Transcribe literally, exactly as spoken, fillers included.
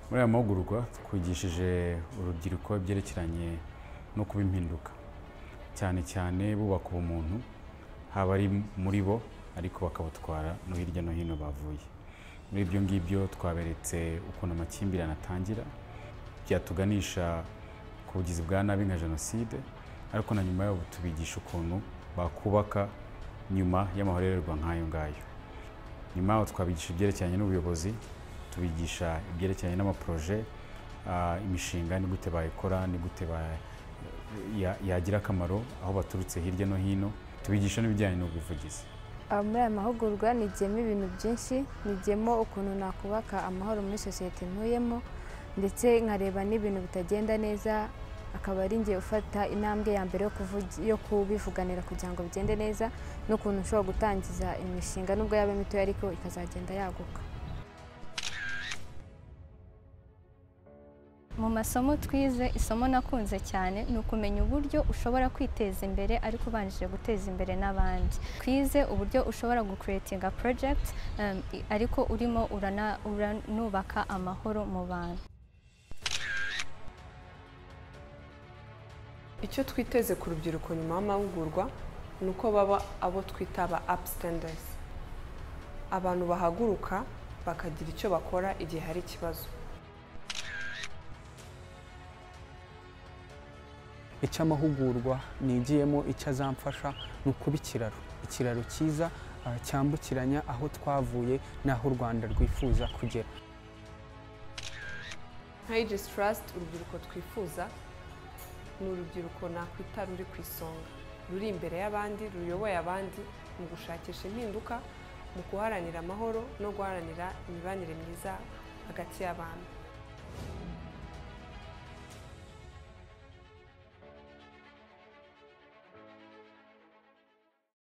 Muri aya mahugurwa twigishije urubyiruko byerekeranye no kuba impinduka, cyane cyane bubaka ubumuntu haba ari muri bo ariko bakabutwara no hirya no hino bavuye. Muri ibyo ngibyo twaberetse ukuntu amakimbirane atangira, byatuganisha ku bugizi bwa nabi nka jenoside, ariko na nyuma yaho tubigisha ukuntu bakubaka nyuma y'amahorerwa nk'ayo ngayo. Nyuma yaho twabigisha ibyerekeranye n'ubuyobozi, tubigisha ibyerekeranye n'amaproje, imishinga ni gute bayikora, ni gute yagira akamaro aho baturutse hirya no hino, tubigisha n'ibijyanye n'ubuvugizi. Muri aya mahugurwa nigiyemo ibintu byinshi, nigiyemo ukuntu nakubaka amahoro muri sosiyete ntuyemo, ndetse nkareba n'ibintu bitagenda neza, akaba ari njye ufata intambwe ya mbere yo kubivuganira kugira ngo bigende neza, n'ukuntu ushobora gutangiza imishinga nubwo yaba mitoya ariko ikazagenda yaguka. Mu masomo twize, isomo nakunze cyane ni ukumenya uburyo ushobora kwiteza imbere ariko ubanjije guteza imbere n'abandi. Twize uburyo ushobora gucreatinga project um, ariko urimo uranubaka amahoro mu bantu. Icyo twiteze ku rubyiruko nyuma y'amahugurwa ni uko baba abo twita aba upstanders, abantu bahaguruka bakagira icyo bakora igihe hari ikibazo. Icyo amahugurwa nigiyemo icyo azamfasha ni ukuba ikiraro ikiraro cyiza cyambukiranya aho twavuye n'aho u Rwanda rwifuza kugera. Nka Aegis Trust, urubyiruko twifuza ni urubyiruko nakwita ruri ku isonga, ruri imbere y'abandi, ruyoboye abandi mu gushakisha impinduka, mu guharanira amahoro no guharanira imibanire myiza hagati y'abantu.